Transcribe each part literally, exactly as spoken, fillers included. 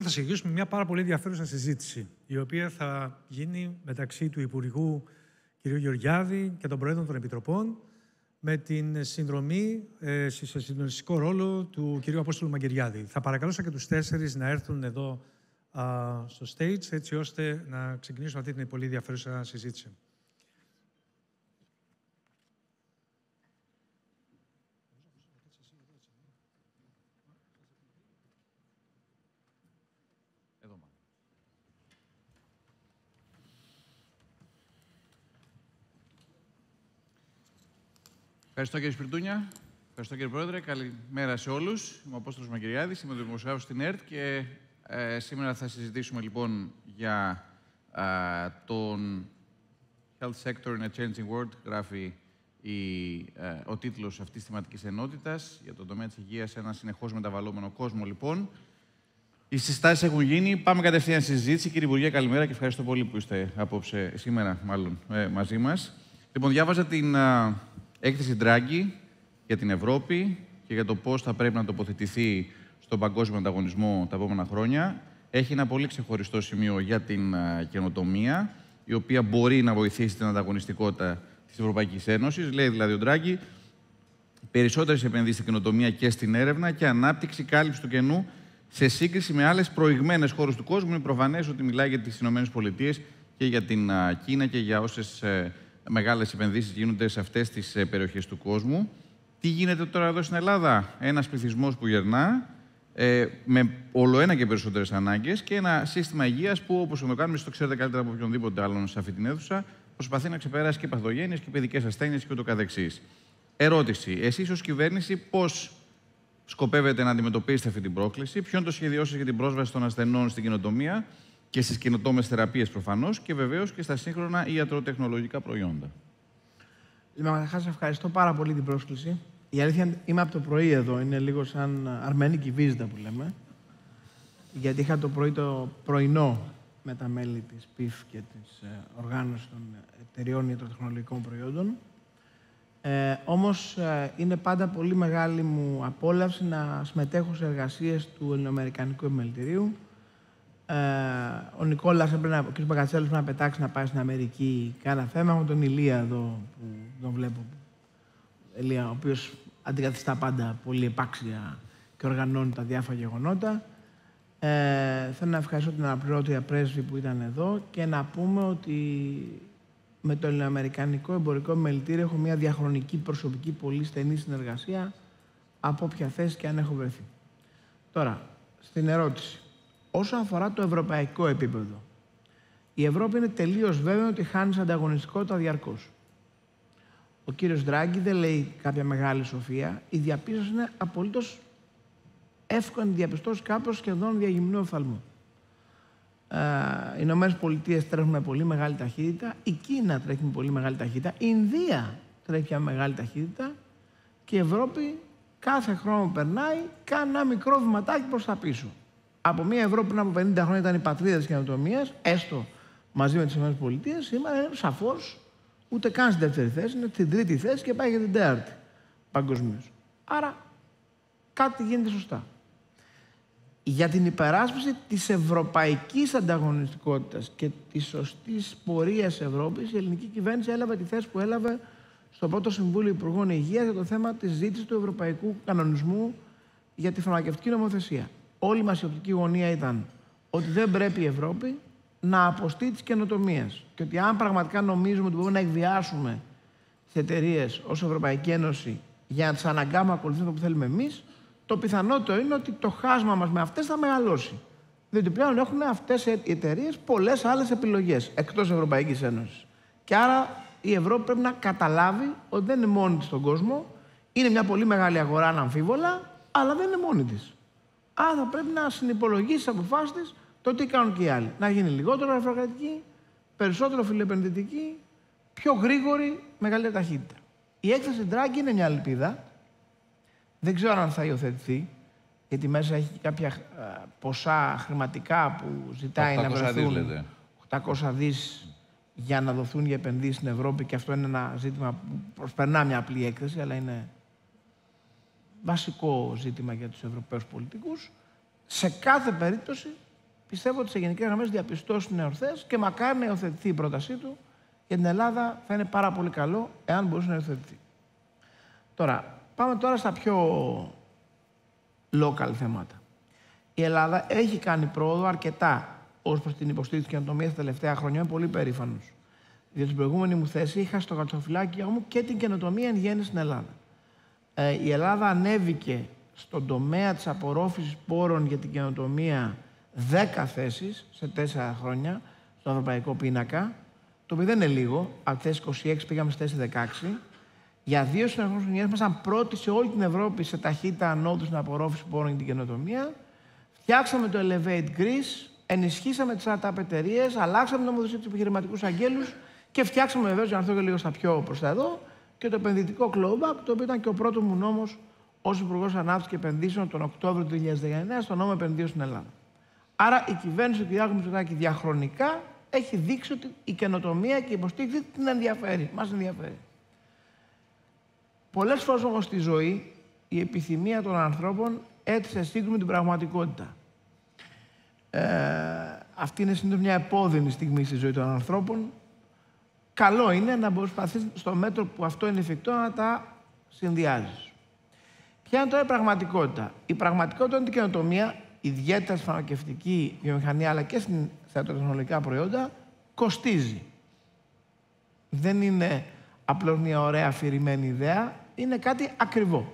Θα συνεχίσουμε μια πάρα πολύ ενδιαφέρουσα συζήτηση, η οποία θα γίνει μεταξύ του Υπουργού κ. Γεωργιάδη και των Προέδρων των Επιτροπών, με την συνδρομή ε, σε συντονιστικό ρόλο του κ. Απόστολου Μαγκεριάδη. Θα παρακαλούσα και τους τέσσερις να έρθουν εδώ α, στο stage, έτσι ώστε να ξεκινήσουμε αυτή την πολύ ενδιαφέρουσα συζήτηση. Ευχαριστώ κύριε Σπιρτούνια. Ευχαριστώ κύριε Πρόεδρε. Καλημέρα σε όλους. Είμαι ο Απόστολος Μαγκεριάδης, είμαι δημοσιογράφος στην ΕΡΤ και ε, σήμερα θα συζητήσουμε λοιπόν για ε, τον Health Sector in a Changing World, γράφει η, ε, ο τίτλος αυτής της θεματικής ενότητας, για τον τομέα της υγείας σε ένα συνεχώς μεταβαλλόμενο κόσμο λοιπόν. Οι συστάσεις έχουν γίνει. Πάμε κατευθείαν στη συζήτηση. Κύριε Υπουργέ, καλημέρα και ευχαριστώ πολύ που είστε απόψε, σήμερα μάλλον, ε, μαζί μας. Λοιπόν, διάβαζα την ε, έκθεση Draghi για την Ευρώπη και για το πώς θα πρέπει να τοποθετηθεί στον παγκόσμιο ανταγωνισμό τα επόμενα χρόνια. Έχει ένα πολύ ξεχωριστό σημείο για την uh, καινοτομία, η οποία μπορεί να βοηθήσει την ανταγωνιστικότητα της Ευρωπαϊκής Ένωσης. Λέει δηλαδή ο Draghi, περισσότερες επενδύσεις στην καινοτομία και στην έρευνα και ανάπτυξη κάλυψη του κενού σε σύγκριση με άλλες προηγμένες χώρες του κόσμου. Είναι προφανές ότι μιλάει για τις ΗΠΑ και για την uh, Κίνα και για όσες uh, μεγάλες επενδύσεις γίνονται σε αυτές τις uh, περιοχές του κόσμου. Τι γίνεται τώρα εδώ στην Ελλάδα? Ένας πληθυσμός που γερνά, ε, με ολοένα και περισσότερες ανάγκες και ένα σύστημα υγείας που, όπως το κάνουμε, εσείς το ξέρετε καλύτερα από οποιονδήποτε άλλον σε αυτή την αίθουσα, προσπαθεί να ξεπεράσει και παθογένειες και παιδικές ασθένειες και ούτω καθεξής. Ερώτηση. Εσείς ως κυβέρνηση πώς σκοπεύετε να αντιμετωπίσετε αυτή την πρόκληση? Ποιο είναι το σχέδιό σας για την πρόσβαση των ασθενών στην καινοτομία και στις καινοτόμες θεραπείες προφανώς και βεβαίως και στα σύγχρονα ιατροτεχνολογικά προϊόντα? Λοιπόν, καταρχάς, ευχαριστώ πάρα πολύ την πρόσκληση. Η αλήθεια είναι, είμαι από το πρωί εδώ, είναι λίγο σαν αρμένικη βίζα που λέμε, γιατί είχα το πρωί το πρωινό με τα μέλη της ΠΙΦ και της ε, οργάνωσης των εταιριών ιατροτεχνολογικών προϊόντων. Ε, όμως, ε, είναι πάντα πολύ μεγάλη μου απόλαυση να συμμετέχω σε εργασίες του Ελληνοαμερικανικού Επιμελητηρίου. Ε, ο Νικόλας, έπρεπε, ο κ. Μπαγκατσέλος, πρέπει να πετάξει να πάει στην Αμερική. Κάνα θέμα. Έχω τον Ηλία εδώ που τον βλέπω. Ηλία, ο οποίος αντικαθιστά πάντα πολύ επάξια και οργανώνει τα διάφορα γεγονότα. Ε, θέλω να ευχαριστώ την αναπληρώτρια πρέσβη που ήταν εδώ και να πούμε ότι με το Ελληνοαμερικανικό Εμπορικό Επιμελητήριο έχω μια διαχρονική προσωπική πολύ στενή συνεργασία από όποια θέση και αν έχω βρεθεί. Τώρα, στην ερώτηση. Όσον αφορά το ευρωπαϊκό επίπεδο, η Ευρώπη είναι τελείως βέβαιο ότι χάνει σε ανταγωνιστικότητα διαρκώς. Ο κύριος Ντράγκη δεν λέει κάποια μεγάλη σοφία. Η διαπίστωση είναι απολύτως εύκολη να διαπιστώσει κάπως σχεδόν διαγυμνού οφθαλμού. Ε, οι Ηνωμένες Πολιτείες τρέχουν με πολύ μεγάλη ταχύτητα, η Κίνα τρέχει με πολύ μεγάλη ταχύτητα, η Ινδία τρέχει με μεγάλη ταχύτητα και η Ευρώπη κάθε χρόνο που περνάει κάνει ένα μικρό βηματάκι προς τα πίσω. Από μια Ευρώπη που πριν από πενήντα χρόνια ήταν η πατρίδα της καινοτομίας, έστω μαζί με τις ΗΠΑ, σήμερα είναι σαφώς ούτε καν στην δεύτερη θέση, είναι στην τρίτη θέση και πάει για την τέταρτη παγκοσμίως. Άρα κάτι γίνεται σωστά. Για την υπεράσπιση της ευρωπαϊκής ανταγωνιστικότητας και της σωστής πορείας Ευρώπης, η ελληνική κυβέρνηση έλαβε τη θέση που έλαβε στο πρώτο Συμβούλιο Υπουργών Υγείας για το θέμα της ζήτησης του ευρωπαϊκού κανονισμού για τη φαρμακευτική νομοθεσία. Όλη μας η οπτική γωνία ήταν ότι δεν πρέπει η Ευρώπη να αποστεί τις καινοτομίες. Και ότι αν πραγματικά νομίζουμε ότι μπορούμε να εκβιάσουμε τις εταιρείες ως Ευρωπαϊκή Ένωση για να τις αναγκάμε να ακολουθούν το που θέλουμε εμείς, το πιθανότερο είναι ότι το χάσμα μας με αυτές θα μεγαλώσει. Διότι πλέον έχουν αυτές οι εταιρείες πολλές άλλες επιλογές εκτός Ευρωπαϊκής Ένωσης. Και άρα η Ευρώπη πρέπει να καταλάβει ότι δεν είναι μόνη της στον κόσμο. Είναι μια πολύ μεγάλη αγορά αναμφίβολα, αλλά δεν είναι μόνη της. Άρα θα πρέπει να συνυπολογίσει τις αποφάσεις της το τι κάνουν και οι άλλοι. Να γίνει λιγότερο γραφειοκρατική, περισσότερο φιλοεπενδυτική, πιο γρήγορη, μεγαλύτερη ταχύτητα. Η έκθεση Draghi είναι μια ελπίδα. Δεν ξέρω αν θα υιοθετηθεί, γιατί μέσα έχει κάποια ποσά χρηματικά που ζητάει να βρεθούν οκτακόσια δις για να δοθούν για επενδύσεις στην Ευρώπη και αυτό είναι ένα ζήτημα που προσπερνά μια απλή έκθεση, αλλά είναι βασικό ζήτημα για τους Ευρωπαίους πολιτικούς. Σε κάθε περίπτωση πιστεύω ότι σε γενικές γραμμές διαπιστώσεις είναι ορθές και μακάρι να υιοθετηθεί η πρότασή του. Για την Ελλάδα θα είναι πάρα πολύ καλό εάν μπορούσε να υιοθετηθεί. Τώρα, πάμε τώρα στα πιο local θέματα. Η Ελλάδα έχει κάνει πρόοδο αρκετά ως προς την υποστήριξη της καινοτομίας τα τελευταία χρόνια. Είμαι πολύ περήφανος. Για την προηγούμενη μου θέση είχα στο χαρτοφυλάκι μου και την καινοτομία εν γέννη στην Ελλάδα. Ε, η Ελλάδα ανέβηκε στον τομέα της απορρόφησης πόρων για την καινοτομία δέκα θέσεις σε τέσσερα χρόνια στο ευρωπαϊκό πίνακα, το οποίο δεν είναι λίγο. Από τη θέση είκοσι έξι πήγαμε στη θέση δεκαέξι. Για δύο συνεχόμενες χρονιές ήμασταν πρώτοι σε όλη την Ευρώπη σε ταχύτητα ανόδου στην απορρόφηση πόρων για την καινοτομία. Φτιάξαμε το Elevate Greece, ενισχύσαμε τις startup εταιρείες, αλλάξαμε την νομοθεσία του επιχειρηματικούς αγγέλους και φτιάξαμε βεβαίως, για να έρθω και λίγο στα πιο προς τα εδώ, και το επενδυτικό Clawback, το οποίο ήταν και ο πρώτος μου νόμος ως Υπουργός Ανάπτυξης και Επενδύσεων τον Οκτώβριο του δύο χιλιάδες δεκαεννέα στο νόμο επενδύσεων στην Ελλάδα. Άρα η κυβέρνηση του Κυριάκου Μητσοτάκη διαχρονικά έχει δείξει ότι η καινοτομία και η υποστήριξη την ενδιαφέρει. Μας ενδιαφέρει. Πολλές φορές όμως στη ζωή η επιθυμία των ανθρώπων έτσι σε σύγκρουση με την πραγματικότητα. Ε, αυτή είναι συνήθως μια επώδυνη στιγμή στη ζωή των ανθρώπων. Καλό είναι να προσπαθείς στο μέτρο που αυτό είναι εφικτό να τα συνδυάζεις. Ποια είναι τώρα η πραγματικότητα? Η πραγματικότητα είναι ότι η καινοτομία, ιδιαίτερα στη φαρμακευτική βιομηχανία αλλά και στα ιατροτεχνολογικά προϊόντα, κοστίζει. Δεν είναι απλώς μια ωραία αφηρημένη ιδέα, είναι κάτι ακριβό.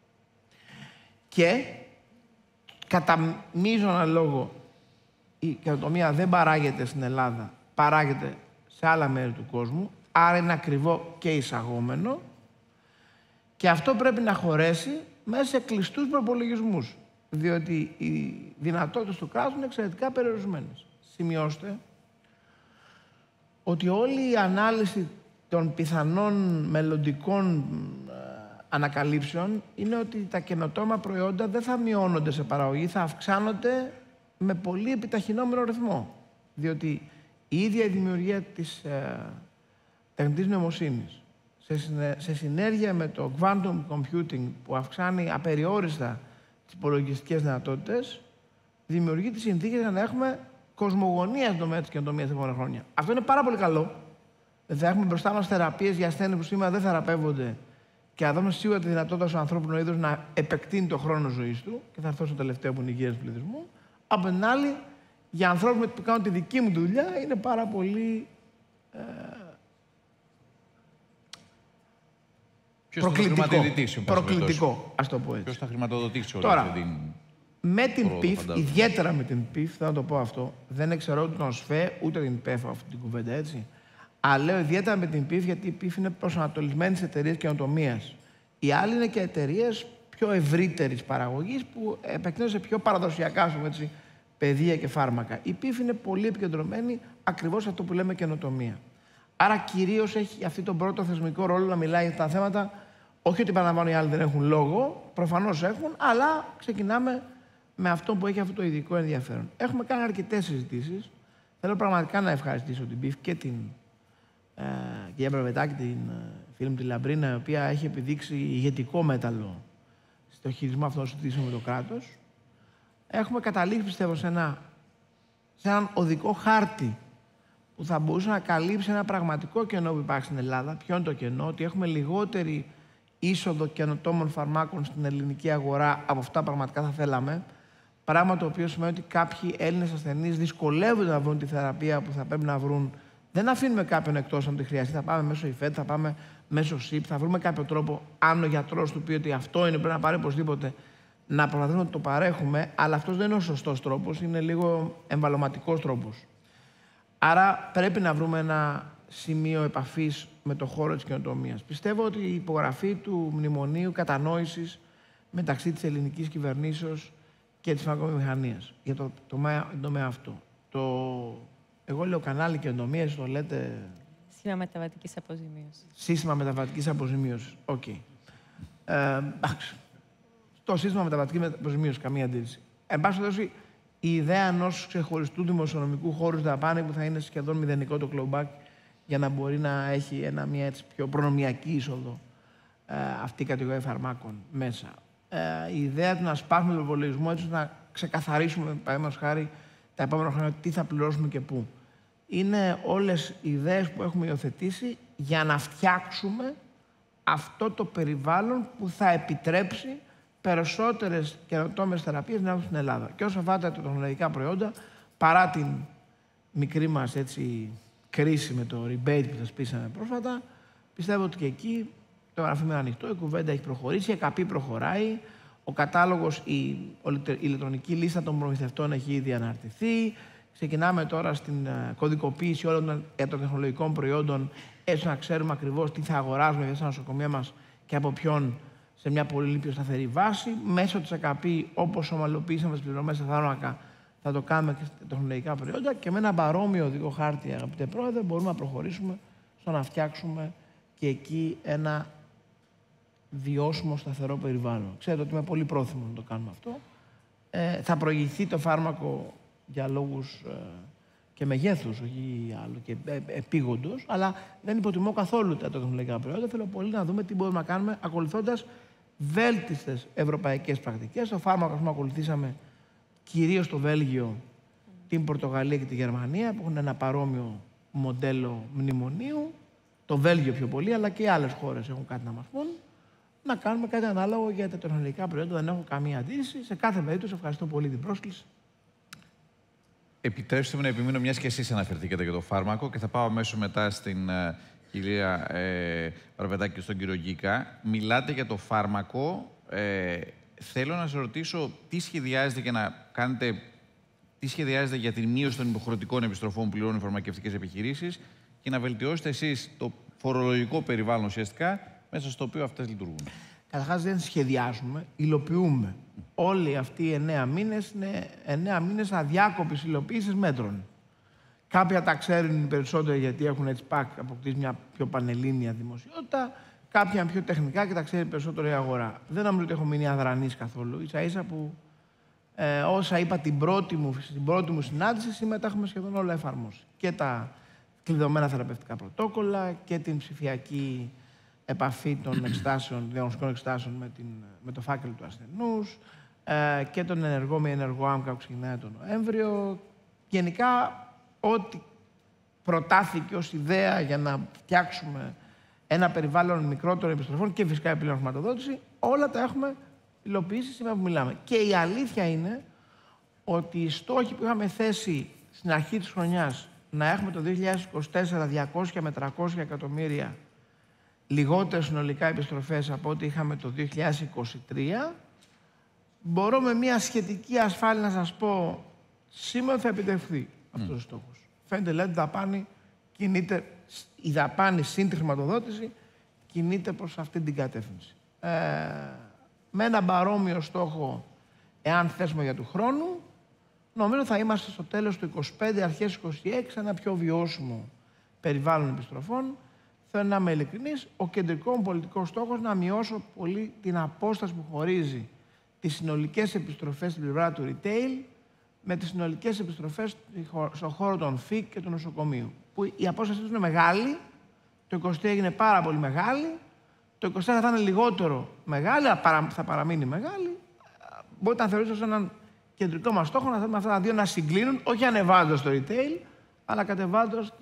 Και κατά μείζωνα λόγο η καινοτομία δεν παράγεται στην Ελλάδα, παράγεται σε άλλα μέρη του κόσμου, άρα είναι ακριβό και εισαγόμενο και αυτό πρέπει να χωρέσει μέσα σε κλειστούς προπολογισμούς, διότι οι δυνατότητες του κράτους είναι εξαιρετικά περιορισμένες. Σημειώστε ότι όλη η ανάλυση των πιθανών μελλοντικών ανακαλύψεων είναι ότι τα καινοτόμα προϊόντα δεν θα μειώνονται σε παραγωγή, θα αυξάνονται με πολύ επιταχυνόμενο ρυθμό. Διότι η ίδια η δημιουργία της ε, τεχνητής νοημοσύνης σε, συνε, σε συνέργεια με το quantum computing που αυξάνει απεριόριστα τις υπολογιστικές δυνατότητες, δημιουργεί τις συνθήκες για να έχουμε κοσμογονία στον τομέα της καινοτομίας τα επόμενα χρόνια. Αυτό είναι πάρα πολύ καλό. Θα έχουμε μπροστά μας θεραπείες για ασθένειες που σήμερα δεν θεραπεύονται και θα δούμε σίγουρα τη δυνατότητα στο ανθρώπινο είδος να επεκτείνει το χρόνο ζωής του, και θα έρθω στο τελευταίο που είναι η υγεία του πληθυσμού. Από την άλλη, για ανθρώπους που κάνουν τη δική μου δουλειά, είναι πάρα πολύ ε, προκλητικό. Προκλητικό, ας το πω έτσι. Ποιος θα χρηματοδοτήσει όλη Τώρα, αυτή την... με την πρόοδο, πιφ, φαντάζομαι. ιδιαίτερα με την πιφ, θα το πω αυτό, δεν εξαιρώ ούτε τον ΣΦΕ, ούτε την ΠΕΦ αυτή την κουβέντα, έτσι. Αλλά λέω ιδιαίτερα με την πιφ, γιατί η πιφ είναι προσανατολισμένη σε εταιρείες καινοτομίας. Οι άλλοι είναι και εταιρείες πιο ευρύτερης παραγωγής που επεκτείνονται σε πιο παραδοσιακά, ας πούμε έτσι, παιδεία και φάρμακα. Η πιφ είναι πολύ επικεντρωμένη ακριβώς σε αυτό που λέμε καινοτομία. Άρα κυρίως έχει αυτή τον πρώτο θεσμικό ρόλο να μιλάει για τα θέματα, όχι ότι παραλαμβάνω οι άλλοι δεν έχουν λόγο, προφανώς έχουν, αλλά ξεκινάμε με αυτό που έχει αυτό το ειδικό ενδιαφέρον. Έχουμε κάνει αρκετές συζητήσεις. Θέλω πραγματικά να ευχαριστήσω την πιφ και την ε, κυρία Μπραβετάκη, την ε, φίλη μου τη Λαμπρίνα, η οποία έχει επιδείξει ηγετικό μέταλλο στο χειρισμό αυτών των συζητήσεων με το κράτος. Έχουμε καταλήξει, πιστεύω, σε, ένα, σε έναν οδικό χάρτη που θα μπορούσε να καλύψει ένα πραγματικό κενό που υπάρχει στην Ελλάδα. Ποιο είναι το κενό? Ότι έχουμε λιγότερη είσοδο καινοτόμων φαρμάκων στην ελληνική αγορά από αυτά πραγματικά θα θέλαμε. Πράγμα το οποίο σημαίνει ότι κάποιοι Έλληνες ασθενείς δυσκολεύονται να βρουν τη θεραπεία που θα πρέπει να βρουν. Δεν αφήνουμε κάποιον εκτός αν τη χρειαστεί. Θα πάμε μέσω ΙΦΕΤ, θα πάμε μέσω ΣΥΠ, θα βρούμε κάποιο τρόπο. Αν ο γιατρός του πει ότι αυτό είναι, πρέπει να πάρει οπωσδήποτε, να προσπαθούμε να το παρέχουμε. Αλλά αυτός δεν είναι ο σωστός τρόπος, είναι λίγο εμβαλωματικός τρόπος. Άρα πρέπει να βρούμε ένα σημείο επαφής με το χώρο της καινοτομίας. Πιστεύω ότι η υπογραφή του μνημονίου κατανόησης μεταξύ της ελληνικής κυβερνήσεως και της φαρμακοβιομηχανίας για το τομέα αυτό. Το, εγώ λέω κανάλι καινοτομίας, το λέτε... Σύστημα μεταβατικής αποζημίωσης. Σύστημα μεταβατικής αποζημίωσης. Οκ. Okay. Ε, το σύστημα μεταβατικής αποζημίωσης, καμία αντίρρηση. Εν πάση περιπτώσει, η ιδέα ενός ξεχωριστού δημοσιονομικού χώρου δαπάνη που θα είναι σχεδόν μηδενικό το clawback για να μπορεί να έχει ένα, μια έτσι πιο προνομιακή είσοδο ε, αυτή η κατηγορία φαρμάκων μέσα. Ε, η ιδέα του να σπάσουμε τον υπολογισμό έτσι να ξεκαθαρίσουμε, παραδείγματος χάρη, τα επόμενα χρόνια τι θα πληρώσουμε και πού. Είναι όλες οι ιδέες που έχουμε υιοθετήσει για να φτιάξουμε αυτό το περιβάλλον που θα επιτρέψει περισσότερες καινοτόμες θεραπείες να έρθουν στην Ελλάδα. Και όσο αφορά τα τεχνολογικά προϊόντα, παρά την μικρή μας έτσι, κρίση με το rebate που θεσπίσαμε πρόσφατα, πιστεύω ότι και εκεί το γραφείο είναι ανοιχτό, η κουβέντα έχει προχωρήσει, η ΕΚΑΠΗ προχωράει, ο κατάλογος, η, η ηλεκτρονική λίστα των προμηθευτών έχει ήδη αναρτηθεί. Ξεκινάμε τώρα στην uh, κωδικοποίηση όλων των ιατροτεχνολογικών προϊόντων, έτσι να ξέρουμε ακριβώς τι θα αγοράζουμε για τα νοσοκομεία μας και από ποιον σε μια πολύ πιο σταθερή βάση. Μέσω της ΕΚΑΠΗ, όπως ομαλοποιήσαμε τις πληρωμές στα φάρμακα, θα το κάνουμε και στα τεχνολογικά προϊόντα και με ένα παρόμοιο οδικό χάρτη, αγαπητέ Πρόεδρε, μπορούμε να προχωρήσουμε στο να φτιάξουμε και εκεί ένα βιώσιμο σταθερό περιβάλλον. Ξέρετε ότι είμαι πολύ πρόθυμος να το κάνουμε αυτό. Ε, θα προηγηθεί το φάρμακο για λόγους ε, και μεγέθους, όχι άλλο, και ε, επίγοντος, αλλά δεν υποτιμώ καθόλου τα τεχνολογικά προϊόντα. Θέλω πολύ να δούμε τι μπορούμε να κάνουμε ακολουθώντας βέλτιστες ευρωπαϊκές πρακτικές. Το φάρμακο, που ακολουθήσαμε κυρίως στο Βέλγιο, την Πορτογαλία και τη Γερμανία, που έχουν ένα παρόμοιο μοντέλο μνημονίου. Το Βέλγιο πιο πολύ, αλλά και οι άλλες χώρες έχουν κάτι να μας πούν. Να κάνουμε κάτι ανάλογο για τα τεχνολογικά προϊόντα. Δεν έχω καμία αντίρρηση. Σε κάθε περίπτωση, ευχαριστώ πολύ την πρόσκληση. Επιτρέψτε μου να επιμείνω, μιας και εσείς αναφερθήκατε για το φάρμακο, και θα πάω αμέσως μετά στην uh, κυρία ε, Παραπετάκη και στον κύριο Γκίκα. Μιλάτε για το φάρμακο. Ε, θέλω να σας ρωτήσω τι σχεδιάζετε για να κάνετε, τι σχεδιάζετε για την μείωση των υποχρεωτικών επιστροφών που πληρώνουν οι φαρμακευτικές επιχειρήσεις και να βελτιώσετε εσείς το φορολογικό περιβάλλον ουσιαστικά μέσα στο οποίο αυτές λειτουργούν. Καταρχάς δεν σχεδιάζουμε, υλοποιούμε. Όλοι αυτοί οι εννέα μήνες είναι εννέα μήνες αδιάκοπης υλοποίησης μέτρων. Κάποια τα ξέρουν περισσότερο γιατί έχουν έτσι πακ αποκτήσει μια πιο πανελλήνια δημοσιότητα, κάποια πιο τεχνικά και τα ξέρει περισσότερο η αγορά. Δεν νομίζω ότι έχω μείνει αδρανής καθόλου. Ίσα ίσα που ε, όσα είπα την πρώτη μου, στην πρώτη μου συνάντηση, σήμερα τα έχουμε σχεδόν όλα εφαρμόσει. Και τα κλειδωμένα θεραπευτικά πρωτόκολλα και την ψηφιακή επαφή των εξετάσεων, διαγνωστικών εξετάσεων με, την, με το φάκελο του ασθενούς ε, και τον ενεργό με ενεργό άμκα που ξεκινάει τον Νοέμβριο. Γενικά, ό,τι προτάθηκε ως ιδέα για να φτιάξουμε ένα περιβάλλον μικρότερων επιστροφών και φυσικά επιπλέον χρηματοδότηση, όλα τα έχουμε υλοποιήσει σήμερα που μιλάμε. Και η αλήθεια είναι ότι οι στόχοι που είχαμε θέσει στην αρχή της χρονιάς να έχουμε το δύο χιλιάδες είκοσι τέσσερα διακόσια με τριακόσια εκατομμύρια λιγότερες συνολικά επιστροφές από ό,τι είχαμε το δύο χιλιάδες είκοσι τρία, μπορώ με μια σχετική ασφάλεια να σας πω σήμερα θα επιτευχθεί mm. αυτός ο στόχος. Φαίνεται δηλαδή ότι δαπάνη κινείται, η δαπάνη συν τη χρηματοδότηση κινείται προς αυτή την κατεύθυνση. Ε, με ένα παρόμοιο στόχο, εάν θέσουμε για του χρόνου, νομίζω θα είμαστε στο τέλος του είκοσι πέντε, αρχές είκοσι έξι, ένα πιο βιώσιμο περιβάλλον επιστροφών. Θέλω να είμαι ειλικρινής, ο κεντρικός πολιτικός στόχος να μειώσω πολύ την απόσταση που χωρίζει τις συνολικές επιστροφές στην πλευρά του retail με τις συνολικές επιστροφές στον χώρο των φικ και του νοσοκομείου. Που η απόσταση τους είναι μεγάλη, το είκοσι τρία έγινε πάρα πολύ μεγάλη, το είκοσι τέσσερα θα είναι λιγότερο μεγάλη, αλλά θα παραμείνει μεγάλη. Μπορείτε να θεωρήσετε ως έναν κεντρικό μας στόχο να θέλουμε αυτά τα δύο να συγκλίνουν, όχι ανεβάζοντας το retail, αλλά κατεβάζοντας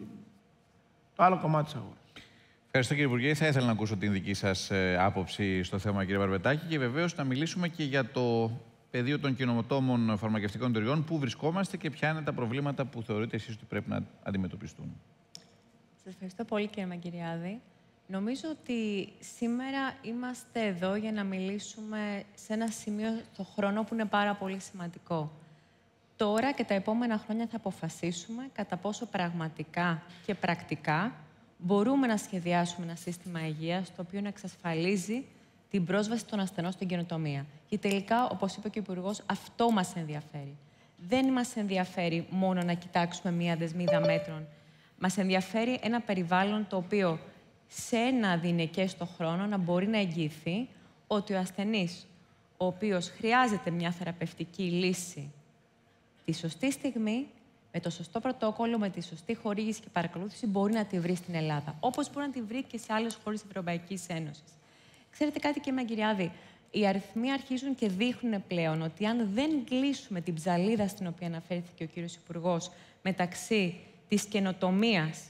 το άλλο κομμάτι της αγοράς. Ευχαριστώ κύριε Υπουργέ. Θα ήθελα να ακούσω την δική σας ε, άποψη στο θέμα, κύριε Παραπετάκη, και βεβαίως να μιλήσουμε και για το πεδίο των καινοτόμων φαρμακευτικών εταιριών. Πού βρισκόμαστε και ποια είναι τα προβλήματα που θεωρείτε εσείς ότι πρέπει να αντιμετωπιστούν. Σας ευχαριστώ πολύ, κύριε Μαγκυριάδη. Νομίζω ότι σήμερα είμαστε εδώ για να μιλήσουμε σε ένα σημείο στο χρόνο που είναι πάρα πολύ σημαντικό. Τώρα και τα επόμενα χρόνια θα αποφασίσουμε κατά πόσο πραγματικά και πρακτικά μπορούμε να σχεδιάσουμε ένα σύστημα υγείας το οποίο να εξασφαλίζει την πρόσβαση των ασθενών στην καινοτομία. Και τελικά, όπως είπε και ο Υπουργός, αυτό μας ενδιαφέρει. Δεν μας ενδιαφέρει μόνο να κοιτάξουμε μία δεσμίδα μέτρων. Μας ενδιαφέρει ένα περιβάλλον το οποίο σε ένα διηνεκές χρόνο να μπορεί να εγγυηθεί ότι ο ασθενής, ο οποίος χρειάζεται μια θεραπευτική λύση τη σωστή στιγμή, με το σωστό πρωτόκολλο, με τη σωστή χορήγηση και παρακολούθηση, μπορεί να τη βρει στην Ελλάδα. Όπως μπορεί να τη βρει και σε άλλες χώρες της Ευρωπαϊκής Ένωσης. Ξέρετε κάτι, κύριε Μαγκυριάδη, οι αριθμοί αρχίζουν και δείχνουν πλέον ότι αν δεν κλείσουμε την ψαλίδα στην οποία αναφέρθηκε ο κύριος Υπουργός μεταξύ της καινοτομίας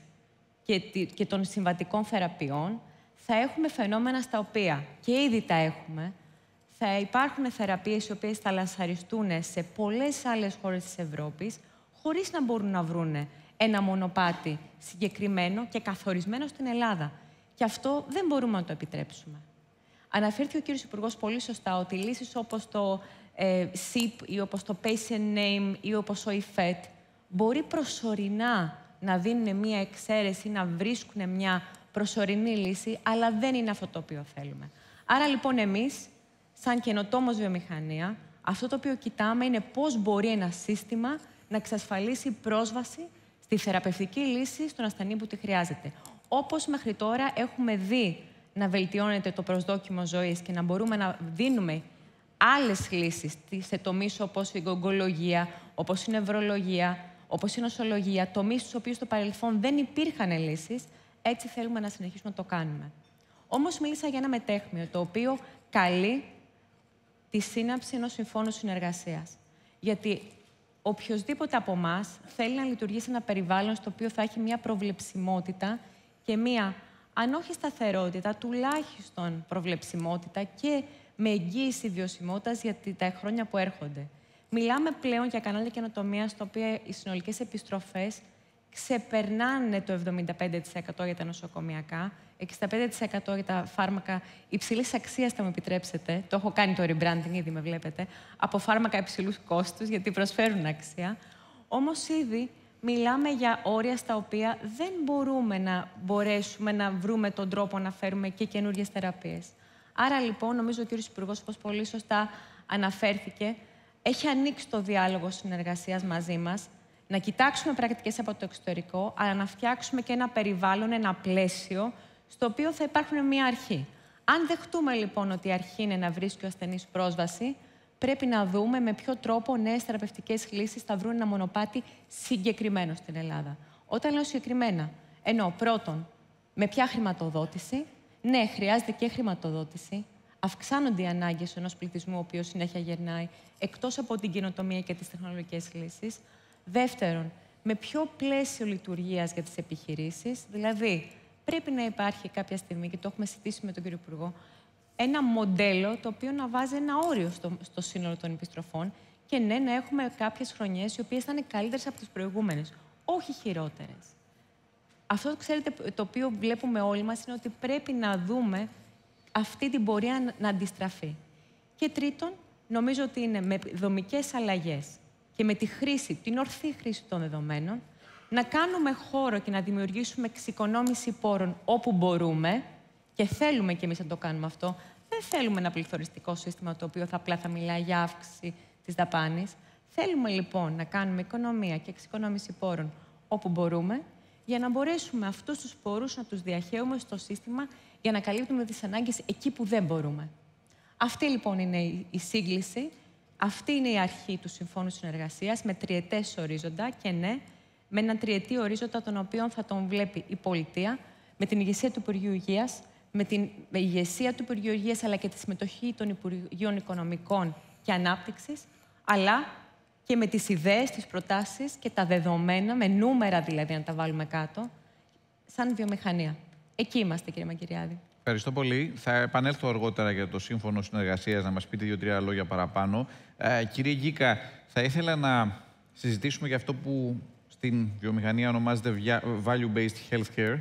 και των συμβατικών θεραπείων, θα έχουμε φαινόμενα στα οποία και ήδη τα έχουμε. Θα υπάρχουν θεραπείες οι οποίες θα λανσαριστούν σε πολλές άλλες χώρες της Ευρώπης, χωρίς να μπορούν να βρουν ένα μονοπάτι συγκεκριμένο και καθορισμένο στην Ελλάδα. Και αυτό δεν μπορούμε να το επιτρέψουμε. Αναφέρθηκε ο κύριος Υπουργός πολύ σωστά ότι λύσεις όπως το ε, σιπ ή όπως το patient name ή όπως ο ι-φετ μπορεί προσωρινά να δίνουν μία εξαίρεση, να βρίσκουν μια προσωρινή λύση, αλλά δεν είναι αυτό το οποίο θέλουμε. Άρα λοιπόν εμείς, σαν καινοτόμος βιομηχανία, αυτό το οποίο κοιτάμε είναι πώς μπορεί ένα σύστημα να εξασφαλίσει πρόσβαση στη θεραπευτική λύση στον ασθενή που τη χρειάζεται. Όπως μέχρι τώρα έχουμε δει να βελτιώνεται το προσδόκιμο ζωής και να μπορούμε να δίνουμε άλλες λύσεις σε τομείς όπως η ογκολογία, όπως η νευρολογία, όπως η νοσολογία, τομείς στους οποίους στο παρελθόν δεν υπήρχαν λύσεις, έτσι θέλουμε να συνεχίσουμε να το κάνουμε. Όμως μίλησα για ένα μετέχμιο, το οποίο καλεί τη σύναψη ενός συμφώνου συνεργασίας. Γιατί οποιοσδήποτε από εμάς θέλει να λειτουργήσει ένα περιβάλλον στο οποίο θα έχει μια προβλεψιμότητα και μια, αν όχι σταθερότητα, τουλάχιστον προβλεψιμότητα και με εγγύηση βιωσιμότητας για τα χρόνια που έρχονται. Μιλάμε πλέον για κανάλια καινοτομίας, στα οποία οι συνολικές επιστροφές ξεπερνάνε το εβδομήντα πέντε τοις εκατό για τα νοσοκομιακά, εξήντα πέντε τοις εκατό για τα φάρμακα υψηλής αξίας, θα μου επιτρέψετε. Το έχω κάνει το rebranding, ήδη με βλέπετε. Από φάρμακα υψηλούς κόστους, γιατί προσφέρουν αξία. Όμως ήδη μιλάμε για όρια στα οποία δεν μπορούμε να μπορέσουμε να βρούμε τον τρόπο να φέρουμε και καινούριες θεραπείες. Άρα λοιπόν, νομίζω ο κ. Υπουργός, όπως πολύ σωστά αναφέρθηκε, έχει ανοίξει το διάλογο συνεργασίας μαζί μας, να κοιτάξουμε πρακτικές από το εξωτερικό, αλλά να φτιάξουμε και ένα περιβάλλον, ένα πλαίσιο, στο οποίο θα υπάρχουν μια αρχή. Αν δεχτούμε λοιπόν ότι η αρχή είναι να βρίσκει ο ασθενής πρόσβαση, πρέπει να δούμε με ποιο τρόπο νέες θεραπευτικές λύσεις θα βρουν ένα μονοπάτι συγκεκριμένο στην Ελλάδα. Όταν λέω συγκεκριμένα, εννοώ πρώτον, με ποια χρηματοδότηση. Ναι, χρειάζεται και χρηματοδότηση. Αυξάνονται οι ανάγκες ενός πληθυσμού, ο οποίος συνέχεια γερνάει, εκτός από την καινοτομία και τις τεχνολογικές λύσεις. Δεύτερον, με ποιο πλαίσιο λειτουργίας για τις επιχειρήσεις. Δηλαδή, πρέπει να υπάρχει κάποια στιγμή, και το έχουμε συζητήσει με τον κύριο Υπουργό, ένα μοντέλο το οποίο να βάζει ένα όριο στο, στο σύνολο των επιστροφών και ναι, να έχουμε κάποιες χρονιές οι οποίες θα είναι καλύτερες από τις προηγούμενες, όχι χειρότερες. Αυτό, ξέρετε, το οποίο βλέπουμε όλοι μας είναι ότι πρέπει να δούμε αυτή την πορεία να αντιστραφεί. Και τρίτον, νομίζω ότι είναι με δομικές αλλαγές και με τη χρήση, την ορθή χρήση των δεδομένων, να κάνουμε χώρο και να δημιουργήσουμε εξοικονόμηση πόρων όπου μπορούμε, και θέλουμε κι εμείς να το κάνουμε αυτό. Δεν θέλουμε ένα πληθωριστικό σύστημα το οποίο θα απλά θα μιλάει για αύξηση της δαπάνης. Θέλουμε λοιπόν να κάνουμε οικονομία και εξοικονόμηση πόρων όπου μπορούμε, για να μπορέσουμε αυτούς τους πόρους να τους διαχέουμε στο σύστημα για να καλύπτουμε τις ανάγκες εκεί που δεν μπορούμε. Αυτή λοιπόν είναι η σύγκληση, αυτή είναι η αρχή του Συμφώνου Συνεργασίας με τριετές ορίζοντα και ναι, με έναν τριετή ορίζοντα τον οποίο θα τον βλέπει η πολιτεία, με την ηγεσία του Υπουργείου Υγείας, με την ηγεσία του Υπουργείου Υγείας αλλά και τη συμμετοχή των Υπουργείων Οικονομικών και Ανάπτυξης, αλλά και με τις ιδέες, τις προτάσεις και τα δεδομένα, με νούμερα δηλαδή να τα βάλουμε κάτω, σαν βιομηχανία. Εκεί είμαστε, κύριε Μαγκυριάδη. Ευχαριστώ πολύ. Θα επανέλθω αργότερα για το Σύμφωνο Συνεργασίας, να μας πείτε δύο-τρία λόγια παραπάνω. Ε, κύριε Γκίκα, θα ήθελα να συζητήσουμε για αυτό που στην βιομηχανία ονομάζεται value-based healthcare.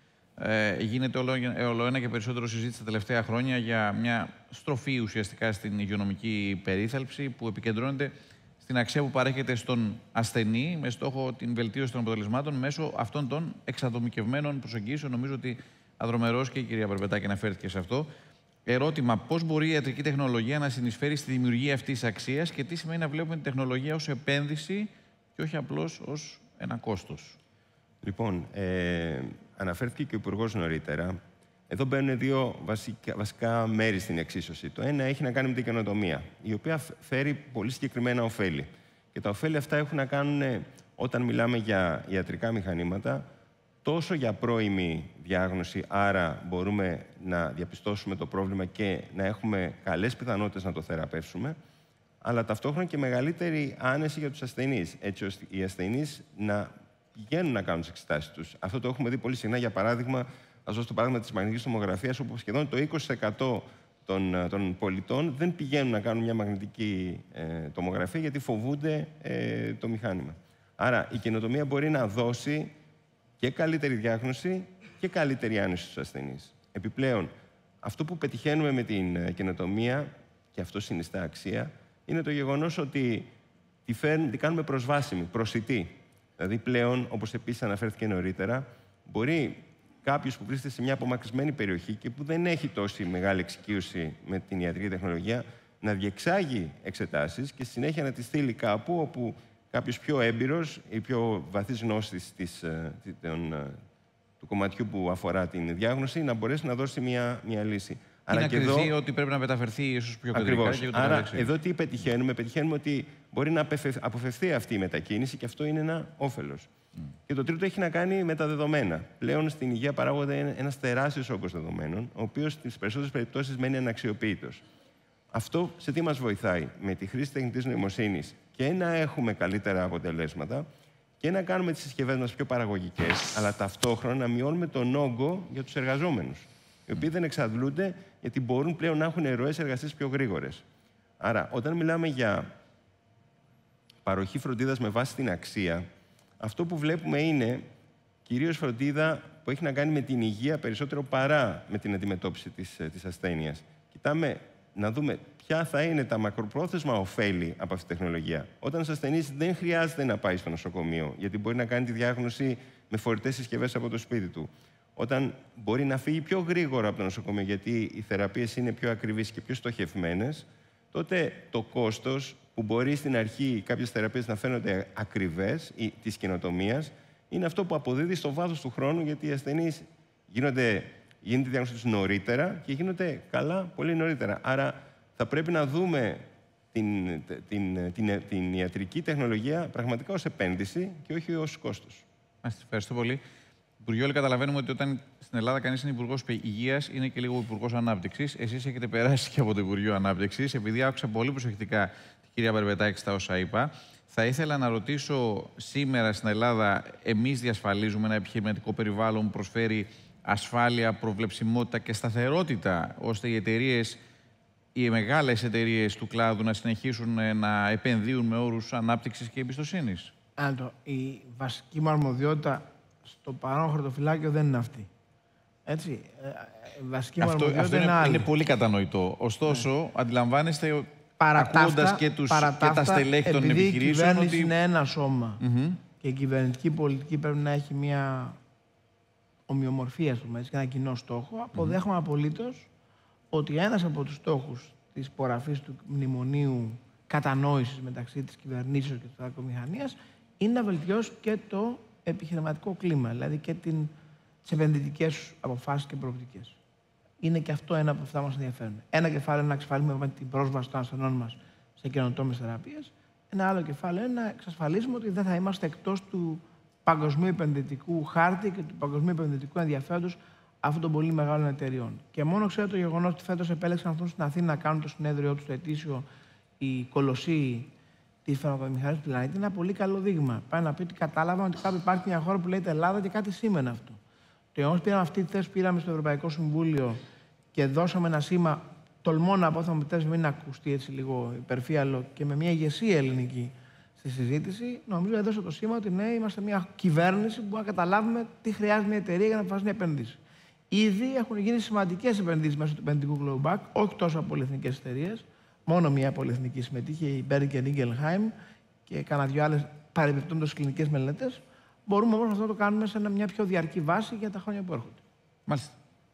Ε, γίνεται όλο, όλο ένα και περισσότερο συζήτηση τα τελευταία χρόνια για μια στροφή ουσιαστικά στην υγειονομική περίθαλψη που επικεντρώνεται στην αξία που παρέχεται στον ασθενή με στόχο την βελτίωση των αποτελεσμάτων μέσω αυτών των εξατομικευμένων προσεγγίσεων. Νομίζω ότι αδρομερώς και η κυρία Περπετάκη αναφέρθηκε σε αυτό. Ερώτημα: πώς μπορεί η ιατρική τεχνολογία να συνεισφέρει στη δημιουργία αυτής της αξίας και τι σημαίνει να βλέπουμε την τεχνολογία ως επένδυση και όχι απλώς ως ένα κόστος? Λοιπόν, ε, αναφέρθηκε και ο Υπουργός νωρίτερα. Εδώ μπαίνουν δύο βασικά, βασικά μέρη στην εξίσωση. Το ένα έχει να κάνει με την καινοτομία, η οποία φέρει πολύ συγκεκριμένα ωφέλη. Και τα ωφέλη αυτά έχουν να κάνουν, όταν μιλάμε για ιατρικά μηχανήματα, τόσο για πρώιμη διάγνωση, άρα μπορούμε να διαπιστώσουμε το πρόβλημα και να έχουμε καλές πιθανότητες να το θεραπεύσουμε, αλλά ταυτόχρονα και μεγαλύτερη άνεση για τους ασθενείς, έτσι ώστε οι ασθενείς να πηγαίνουν να κάνουν τις εξετάσεις τους. Αυτό το έχουμε δει πολύ συχνά. Για παράδειγμα, ας δώσω το παράδειγμα της μαγνητικής τομογραφίας, όπου σχεδόν το είκοσι τοις εκατό των, των πολιτών δεν πηγαίνουν να κάνουν μια μαγνητική ε, τομογραφία γιατί φοβούνται ε, το μηχάνημα. Άρα η καινοτομία μπορεί να δώσει και καλύτερη διάγνωση και καλύτερη άνεση στους ασθενείς. Επιπλέον, αυτό που πετυχαίνουμε με την καινοτομία, και αυτό συνιστά αξία, είναι το γεγονός ότι τη, φέρνει, τη κάνουμε προσβάσιμη, προσιτή. Δηλαδή, πλέον, όπως επίσης αναφέρθηκε νωρίτερα, μπορεί κάποιος που βρίσκεται σε μια απομακρυσμένη περιοχή και που δεν έχει τόση μεγάλη εξοικείωση με την ιατρική τεχνολογία, να διεξάγει εξετάσεις και στη συνέχεια να τις στείλει κάπου όπου κάποιος πιο έμπειρος ή πιο βαθύς γνώστης της, των, του κομματιού που αφορά την διάγνωση να μπορέσει να δώσει μια, μια λύση. Είναι ακριζεί ότι πρέπει να μεταφερθεί ίσως πιο κεντρικά και ούτω Άρα, μεταξύ. εδώ τι πετυχαίνουμε. Πετυχαίνουμε ότι μπορεί να αποφευθεί αυτή η μετακίνηση και αυτό είναι ένα όφελος. Mm. Και το τρίτο έχει να κάνει με τα δεδομένα. Πλέον στην υγεία παράγονται ένας τεράστιος όγκος δεδομένων, ο οποίος στις περισσότερες περιπτώσεις μένει αναξιοποιητός. Αυτό σε τι μας βοηθάει? Με τη χρήση τεχνητής νοημοσύνης και να έχουμε καλύτερα αποτελέσματα και να κάνουμε τις συσκευές μας πιο παραγωγικές, αλλά ταυτόχρονα να μειώνουμε τον όγκο για τους εργαζόμενους, οι οποίοι δεν εξαντλούνται γιατί μπορούν πλέον να έχουν ροές εργασίας πιο γρήγορες. Άρα, όταν μιλάμε για παροχή φροντίδας με βάση την αξία, αυτό που βλέπουμε είναι κυρίως φροντίδα που έχει να κάνει με την υγεία περισσότερο παρά με την αντιμετώπιση της, της ασθένειας. Κοιτάμε να δούμε ποια θα είναι τα μακροπρόθεσμα ωφέλη από αυτή τη τεχνολογία. Όταν ένας ασθενής δεν χρειάζεται να πάει στο νοσοκομείο, γιατί μπορεί να κάνει τη διάγνωση με φορητές συσκευές από το σπίτι του. Όταν μπορεί να φύγει πιο γρήγορα από το νοσοκομείο, γιατί οι θεραπείες είναι πιο ακριβείς και πιο στοχευμένες, τότε το κόστος που μπορεί στην αρχή κάποιες θεραπείες να φαίνονται ακριβές ή της καινοτομίας, είναι αυτό που αποδίδει στο βάθος του χρόνου, γιατί οι ασθενείς γίνονται, γίνεται η διάγνωση τους νωρίτερα και γίνονται καλά πολύ νωρίτερα. Άρα θα πρέπει να δούμε την, την, την, την ιατρική τεχνολογία πραγματικά ως επένδυση και όχι ως κόστος. Σας ευχαριστώ πολύ. Υπουργέ, όλοι καταλαβαίνουμε ότι όταν στην Ελλάδα κανείς είναι Υπουργός Υγείας, είναι και λίγο Υπουργός Ανάπτυξης. Εσείς έχετε περάσει και από το Υπουργείο Ανάπτυξης. Επειδή άκουσα πολύ προσεκτικά την κυρία Μπαρμπετάκη στα όσα είπα, θα ήθελα να ρωτήσω σήμερα στην Ελλάδα, εμείς διασφαλίζουμε ένα επιχειρηματικό περιβάλλον που προσφέρει ασφάλεια, προβλεψιμότητα και σταθερότητα, ώστε οι εταιρείες, οι μεγάλες εταιρείες του κλάδου να συνεχίσουν να επενδύουν με όρους ανάπτυξης και εμπιστοσύνης? Άντο, η βασική μου αρμοδιότητα στο παρόν χαρτοφυλάκιο δεν είναι αυτή. Έτσι, η βασική μου αυτό, αρμοδιότητα αυτό είναι, είναι, άλλη. είναι πολύ κατανοητό. Ωστόσο, ναι. αντιλαμβάνεστε, ακούγοντας και, τους, παρατάφτα, και τα στελέχη των επιχειρήσεων, επειδή η κυβέρνηση ότι... είναι ένα σώμα Mm-hmm. και η κυβερνητική πολιτική πρέπει να έχει μια ομοιομορφία, ας πούμε, και ένα κοινό στόχο, αποδέχομαι mm-hmm. απολύτως ότι ένας από τους στόχους της υπογραφής του μνημονίου κατανόησης μεταξύ της κυβερνήσεως και της τραπεζομηχανίας είναι να βελτιώσει και το επιχειρηματικό κλίμα, δηλαδή και την, τις επενδυτικές αποφάσεις και προοπτικές. Είναι και αυτό ένα από αυτά που μας ενδιαφέρουν. Ένα κεφάλαιο είναι να εξασφαλίσουμε την πρόσβαση των ασθενών μας σε καινοτόμες θεραπείες. Ένα άλλο κεφάλαιο είναι να εξασφαλίσουμε ότι δεν θα είμαστε εκτός του παγκοσμίου επενδυτικού χάρτη και του παγκοσμίου επενδυτικού ενδιαφέροντος αυτών των πολύ μεγάλων εταιριών. Και μόνο ξέρω το γεγονός ότι φέτος επέλεξαν αυτούς στην Αθήνα να κάνουν το συνέδριό τους το ετήσιο οι κολοσσοί τη φαρμακοβιομηχανία του πλανήτη, είναι ένα πολύ καλό δείγμα. Πάει να πει ότι κατάλαβαν ότι κάπου υπάρχει μια χώρα που λέγεται Ελλάδα και κάτι σήμαινε αυτό. Το γεγονός πήραμε αυτή τη θέση που πήραμε στο Ευρωπαϊκό Συμβούλιο και δώσαμε ένα σήμα, τολμώ να πω, θα μου επιτρέψει μην ακουστεί έτσι λίγο υπερφύαλο και με μια ηγεσία ελληνική στη συζήτηση, νομίζω έδωσε το σήμα ότι ναι, είμαστε μια κυβέρνηση που να καταλάβουμε τι χρειάζεται μια εταιρεία για να αποφασίσει να επενδύσει. Ήδη έχουν γίνει σημαντικές επενδύσεις μέσω του επενδυτικού Global, όχι τόσο από πολυεθνικές εταιρείες. Μόνο μία πολυεθνική συμμετείχε, η Boehringer Ingelheim, και κάνα δυο άλλες παρεμπιπτόντως κλινικές μελέτες. Μπορούμε όμως αυτό να το κάνουμε σε μια πιο διαρκή βάση για τα χρόνια που έρχονται. Μάλιστα.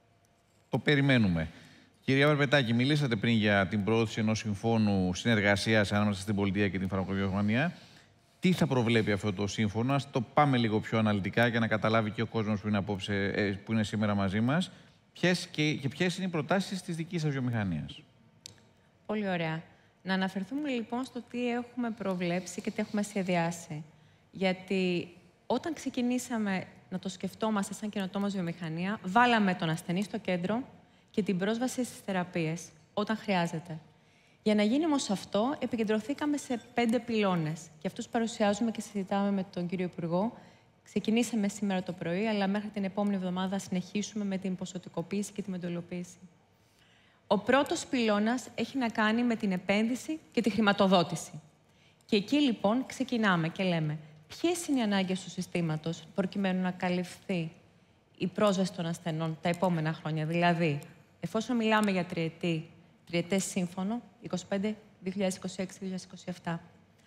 Το περιμένουμε. Κυρία Μπαρμπετάκη, μιλήσατε πριν για την προώθηση ενός συμφώνου συνεργασίας ανάμεσα στην πολιτεία και την φαρμακοβιομηχανία. Τι θα προβλέπει αυτό το σύμφωνο? Ας το πάμε λίγο πιο αναλυτικά για να καταλάβει και ο κόσμος που είναι, απόψε, που είναι σήμερα μαζί μας. Ποιες και, και ποιες είναι οι προτάσεις της δικής σας βιομηχανίας? Πολύ ωραία. Να αναφερθούμε λοιπόν στο τι έχουμε προβλέψει και τι έχουμε σχεδιάσει. Γιατί όταν ξεκινήσαμε να το σκεφτόμαστε σαν καινοτόμα βιομηχανία, βάλαμε τον ασθενή στο κέντρο και την πρόσβαση στις θεραπείες όταν χρειάζεται. Για να γίνει όμως αυτό, επικεντρωθήκαμε σε πέντε πυλώνες και αυτούς παρουσιάζουμε και συζητάμε με τον κύριο Υπουργό. Ξεκινήσαμε σήμερα το πρωί, αλλά μέχρι την επόμενη εβδομάδα θα συνεχίσουμε με την ποσοτικοποίηση και τη μοντελοποίηση. Ο πρώτος πυλώνας έχει να κάνει με την επένδυση και τη χρηματοδότηση. Και εκεί λοιπόν ξεκινάμε και λέμε ποιες είναι οι ανάγκες του συστήματος προκειμένου να καλυφθεί η πρόσβαση των ασθενών τα επόμενα χρόνια. Δηλαδή, εφόσον μιλάμε για τριετή, τριετές σύμφωνο, είκοσι πέντε, δύο χιλιάδες είκοσι έξι, δύο χιλιάδες είκοσι επτά.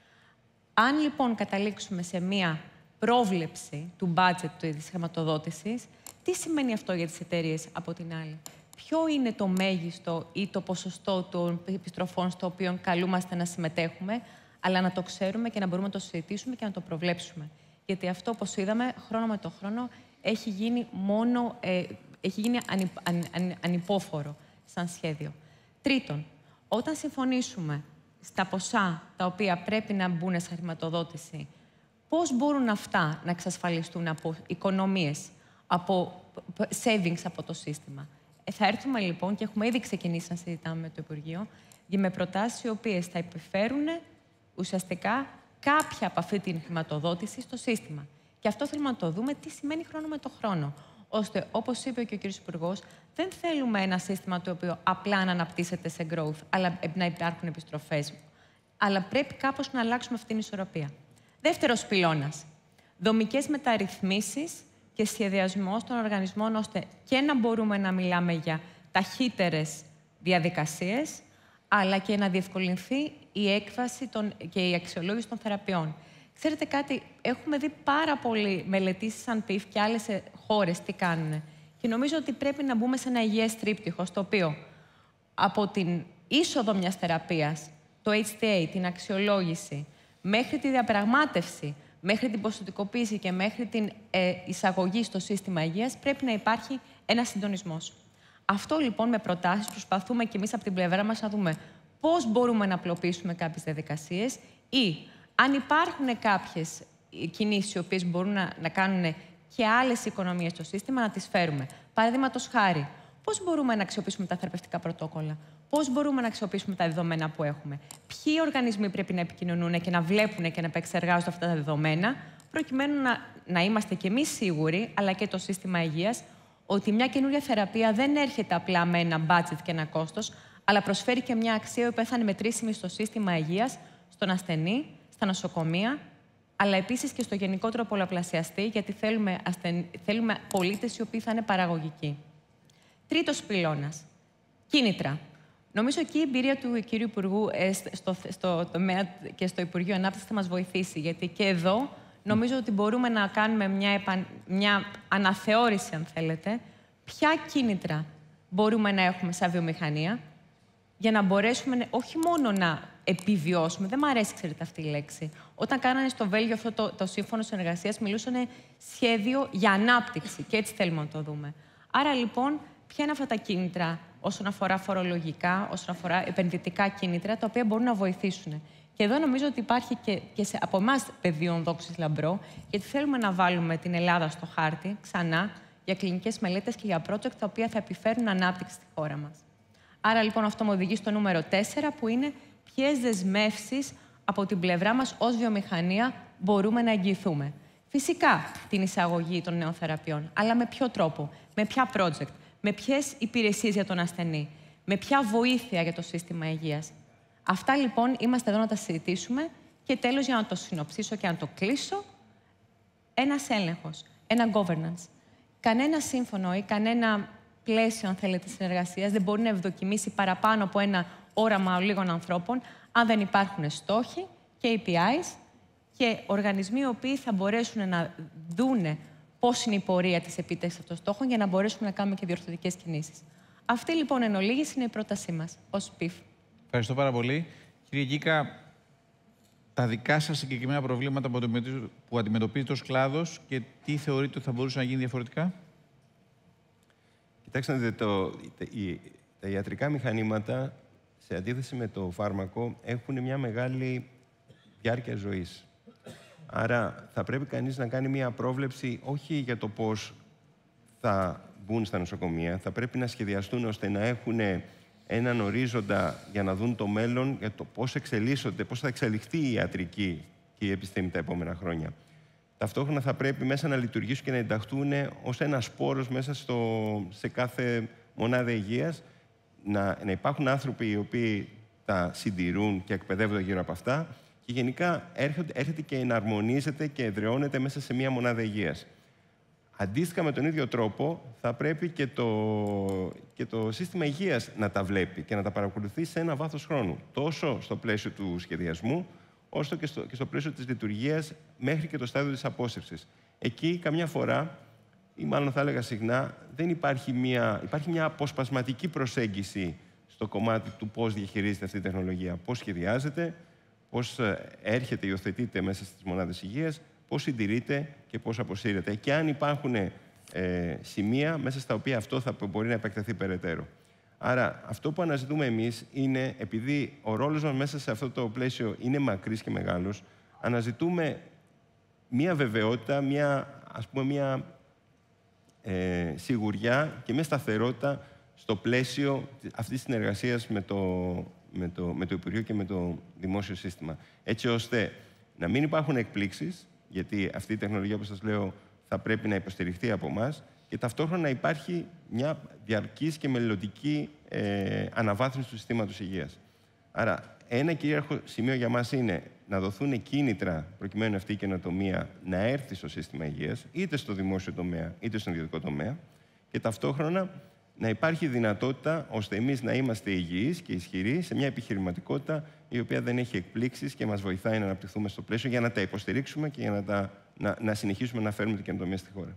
Αν λοιπόν καταλήξουμε σε μία πρόβλεψη του budget της χρηματοδότησης, τι σημαίνει αυτό για τις εταιρείες από την άλλη? Ποιο είναι το μέγιστο ή το ποσοστό των επιστροφών στο οποίο καλούμαστε να συμμετέχουμε, αλλά να το ξέρουμε και να μπορούμε να το συζητήσουμε και να το προβλέψουμε. Γιατί αυτό, όπως είδαμε, χρόνο με το χρόνο έχει γίνει μόνο, ε, έχει γίνει ανυ, αν, αν, ανυπόφορο σαν σχέδιο. Τρίτον, όταν συμφωνήσουμε στα ποσά τα οποία πρέπει να μπουν σε χρηματοδότηση, πώς μπορούν αυτά να εξασφαλιστούν από οικονομίες, από savings από το σύστημα? Ε, θα έρθουμε λοιπόν και έχουμε ήδη ξεκινήσει να συζητάμε με το Υπουργείο για με προτάσεις οι οποίες θα επιφέρουν ουσιαστικά κάποια από αυτή την χρηματοδότηση στο σύστημα. Και αυτό θέλουμε να το δούμε τι σημαίνει χρόνο με το χρόνο. Ώστε, όπως είπε και ο κ. Υπουργός, δεν θέλουμε ένα σύστημα το οποίο απλά να αναπτύσσεται σε growth, αλλά να υπάρχουν επιστροφές. Αλλά πρέπει κάπως να αλλάξουμε αυτή την ισορροπία. Δεύτερος πυλώνας. Δομικές μεταρρυθμίσεις και σχεδιασμός των οργανισμών, ώστε και να μπορούμε να μιλάμε για ταχύτερες διαδικασίες, αλλά και να διευκολυνθεί η έκβαση των, και η αξιολόγηση των θεραπείων. Ξέρετε κάτι, έχουμε δει πάρα πολλοί μελετήσεις σαν πι ι εφ και άλλες χώρες τι κάνουν. Και νομίζω ότι πρέπει να μπούμε σε ένα υγιές τρίπτυχο, στο οποίο από την είσοδο μιας θεραπείας, το έιτς τι έι, την αξιολόγηση, μέχρι τη διαπραγμάτευση, μέχρι την ποσοτικοποίηση και μέχρι την ε, εισαγωγή στο σύστημα υγείας, πρέπει να υπάρχει ένας συντονισμός. Αυτό λοιπόν με προτάσεις προσπαθούμε και εμείς από την πλευρά μας να δούμε πώς μπορούμε να απλοποιήσουμε κάποιες διαδικασίες ή αν υπάρχουν κάποιες κινήσεις οι οποίες μπορούν να, να κάνουν και άλλες οικονομίες στο σύστημα, να τις φέρουμε. Παραδείγματος χάρη, πώς μπορούμε να αξιοποιήσουμε τα θεραπευτικά πρωτόκολλα, πώς μπορούμε να αξιοποιήσουμε τα δεδομένα που έχουμε, ποιοι οργανισμοί πρέπει να επικοινωνούν και να βλέπουν και να επεξεργάζονται αυτά τα δεδομένα, προκειμένου να, να είμαστε κι εμείς σίγουροι, αλλά και το σύστημα υγείας, ότι μια καινούρια θεραπεία δεν έρχεται απλά με ένα budget και ένα κόστος, αλλά προσφέρει και μια αξία που θα είναι μετρήσιμη στο σύστημα υγείας, στον ασθενή, στα νοσοκομεία, αλλά επίσης και στο γενικότερο πολλαπλασιαστή, γιατί θέλουμε, ασθεν... θέλουμε πολίτες οι οποίοι θα είναι παραγωγικοί. Τρίτος πυλώνας. Κίνητρα. Νομίζω εκεί η εμπειρία του κ. Υπουργού ε, στο, στο τομέα και στο Υπουργείο Ανάπτυξης θα μας βοηθήσει, γιατί και εδώ νομίζω ότι μπορούμε να κάνουμε μια, επαν... μια αναθεώρηση, αν θέλετε, ποια κίνητρα μπορούμε να έχουμε σαν βιομηχανία, για να μπορέσουμε όχι μόνο να επιβιώσουμε. Δεν μου αρέσει, ξέρετε, αυτή η λέξη. Όταν κάνανε στο Βέλγιο αυτό το, το σύμφωνο συνεργασίας, μιλούσαν σχέδιο για ανάπτυξη και έτσι θέλουμε να το δούμε. Άρα, λοιπόν, ποια είναι αυτά τα κίνητρα όσον αφορά φορολογικά, όσον αφορά επενδυτικά κίνητρα, τα οποία μπορούν να βοηθήσουν. Και εδώ νομίζω ότι υπάρχει και, και σε, από εμάς πεδίο δόξης λαμπρό, γιατί θέλουμε να βάλουμε την Ελλάδα στο χάρτη ξανά για κλινικές μελέτες και για project τα οποία θα επιφέρουν ανάπτυξη στη χώρα μας. Άρα, λοιπόν, αυτό μου οδηγεί στο νούμερο τέσσερα, που είναι ποιες δεσμεύσεις από την πλευρά μας ως βιομηχανία μπορούμε να εγγυηθούμε. Φυσικά την εισαγωγή των νέων θεραπείων, αλλά με ποιο τρόπο, με ποια project, με ποιες υπηρεσίες για τον ασθενή, με ποια βοήθεια για το σύστημα υγείας. Αυτά λοιπόν είμαστε εδώ να τα συζητήσουμε και τέλος, για να το συνοψίσω και να το κλείσω, ένας έλεγχος, ένα governance. Κανένα σύμφωνο ή κανένα πλαίσιο, αν θέλετε, συνεργασίας δεν μπορεί να ευδοκιμήσει παραπάνω από ένα όραμα λίγων ανθρώπων, αν δεν υπάρχουν στόχοι, κέι πι άις και οργανισμοί οι οποίοι θα μπορέσουν να δούνε πώς είναι η πορεία της επίτευξης αυτών των στόχων για να μπορέσουμε να κάνουμε και διορθωτικές κινήσεις. Αυτή λοιπόν εν ολίγης είναι η πρότασή μας ως πι ι εφ. Ευχαριστώ πάρα πολύ. Κύριε Γκίκα, τα δικά σας συγκεκριμένα προβλήματα που αντιμετωπίζετε ως κλάδος και τι θεωρείτε ότι θα μπορούσε να γίνει διαφορετικά? Κοιτάξτε, δείτε, το, τα, οι, τα ιατρικά μηχανήματα, σε αντίθεση με το φάρμακο, έχουν μια μεγάλη διάρκεια ζωής. Άρα θα πρέπει κανείς να κάνει μια πρόβλεψη όχι για το πώς θα μπουν στα νοσοκομεία, θα πρέπει να σχεδιαστούν ώστε να έχουν έναν ορίζοντα για να δουν το μέλλον, για το πώς εξελίσσονται, πώς θα εξελιχθεί η ιατρική και η επιστήμη τα επόμενα χρόνια. Ταυτόχρονα θα πρέπει μέσα να λειτουργήσουν και να ενταχθούν ως ένας σπόρος μέσα στο, σε κάθε μονάδα υγείας, να, να υπάρχουν άνθρωποι οι οποίοι τα συντηρούν και εκπαιδεύονται γύρω από αυτά και γενικά έρχεται, έρχεται και εναρμονίζεται και εδραιώνεται μέσα σε μία μονάδα υγείας. Αντίστοιχα με τον ίδιο τρόπο θα πρέπει και το, και το σύστημα υγείας να τα βλέπει και να τα παρακολουθεί σε ένα βάθος χρόνου, τόσο στο πλαίσιο του σχεδιασμού, όσο και στο, και στο πλαίσιο της λειτουργίας μέχρι και το στάδιο της απόσυρσης. Εκεί καμιά φορά, ή μάλλον θα έλεγα συχνά, δεν υπάρχει μια, υπάρχει μια αποσπασματική προσέγγιση στο κομμάτι του πώς διαχειρίζεται αυτή η τεχνολογία, πώς σχεδιάζεται, πώς έρχεται, υιοθετείται μέσα στις μονάδες υγείας, πώς συντηρείται και πώς αποσύρεται. Και αν υπάρχουν ε, σημεία μέσα στα οποία αυτό θα μπορεί να επεκταθεί περαιτέρω. Άρα, αυτό που αναζητούμε εμείς είναι, επειδή ο ρόλος μας μέσα σε αυτό το πλαίσιο είναι μακρύς και μεγάλος, αναζητούμε μία βεβαιότητα, μία, ας πούμε, μία ε, σιγουριά και μία σταθερότητα στο πλαίσιο αυτής της συνεργασίας με το, με, το, με το Υπουργείο και με το δημόσιο σύστημα. Έτσι ώστε να μην υπάρχουν εκπλήξεις, γιατί αυτή η τεχνολογία, όπως σας λέω, θα πρέπει να υποστηριχθεί από εμάς και ταυτόχρονα να υπάρχει μια διαρκής και μελλοντική ε, αναβάθμιση του συστήματος υγείας. Άρα, ένα κυρίαρχο σημείο για μας είναι να δοθούν κίνητρα προκειμένου αυτή η καινοτομία να έρθει στο σύστημα υγείας, είτε στο δημόσιο τομέα, είτε στον ιδιωτικό τομέα, και ταυτόχρονα να υπάρχει δυνατότητα ώστε εμείς να είμαστε υγιείς και ισχυροί σε μια επιχειρηματικότητα η οποία δεν έχει εκπλήξεις και μας βοηθάει να αναπτυχθούμε στο πλαίσιο για να τα υποστηρίξουμε και για να, τα, να, να συνεχίσουμε να φέρουμε την καινοτομία στη χώρα.